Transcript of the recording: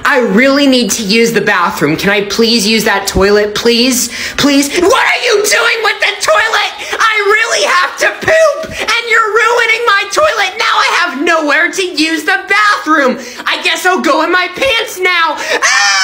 I really need to use the bathroom. Can I please use that toilet, please? Please? What are you doing with the toilet? I really have to poop, and you're ruining my toilet. Now I have nowhere to use the bathroom. I guess I'll go in my pants now. Ah!